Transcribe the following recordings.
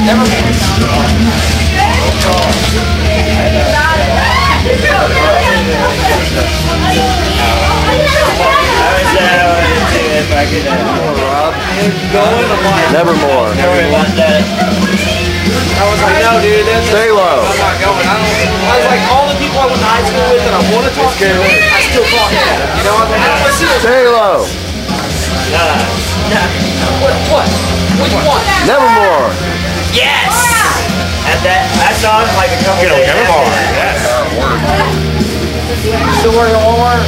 Nevermore. I was like, no, dude, stay low. I'm not going. I was like, all the people I went to high school with that I want to talk to, I still talk to them. You know, I was like, I don't want to see those. Stay low. What? Which one? Nevermore. Yes! And that song like a couple days Nevermore. after that. You still wearing the Walmart?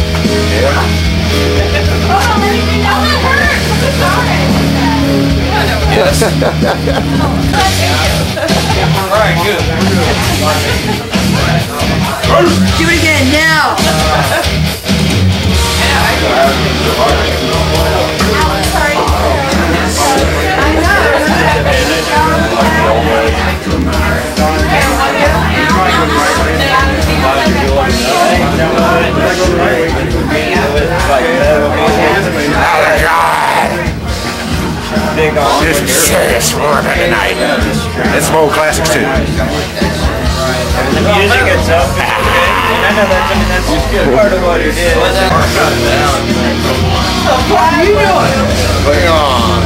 Yes. Alright, good. Do it again now. This is serious one tonight. It's some old classics too. The music itself is good. I know that's part of what it is. What are you doing? Bring on.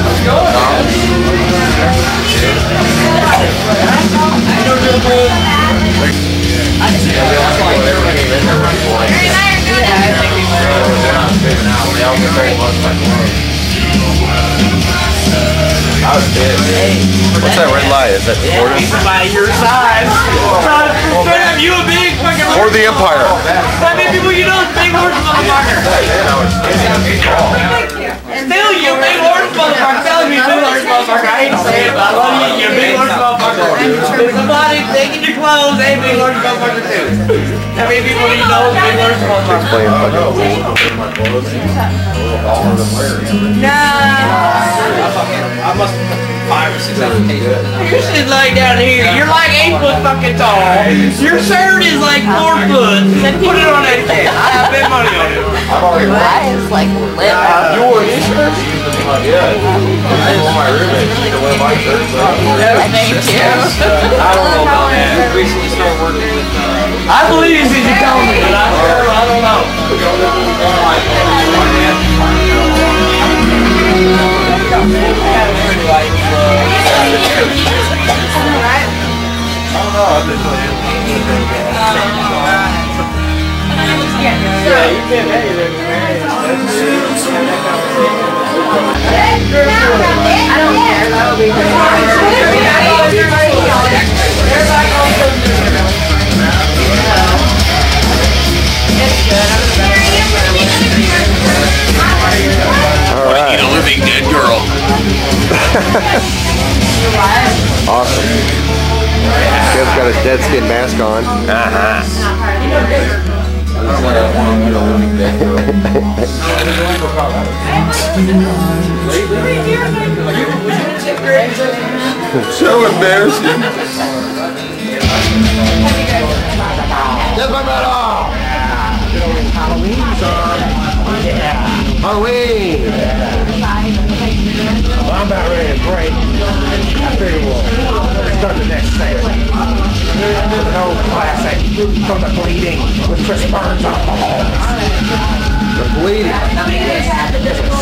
What's that red light? Is that Gordon? By your side. You a big fucking Or the Empire? That many people you know is big horse motherfucker. Still, you big horse motherfucker. Telling me big horse motherfucker. I ain't saying it, but I love you. You big horse motherfucker. If somebody taking your clothes, they big horse motherfucker too. How many people do you know is big horse motherfucker? Playing fucking I must have 5 or 6 applications. Your shit's like down here. You're like 8 foot fucking tall. Your shirt is like 4 foot. Put it on that shit. I have been money on it. That is like lit up. You wore these shirts? Yeah. I didn't want my roommate to wear my shirt. Thank you. I don't know about that. I recently started working with I believe you since you told me, but I don't know. Yeah, you can't hang it anywhere. I don't care. That'll be great. All right. A living dead girl. Awesome. Kev's got a dead skin mask on. So embarrassing. That's my medal! Halloween's on. Halloween! Well, I'm about ready to break. I figure we'll start the next segment. An old classic from the bleeding with Chris Burns on the horns. The bleeding.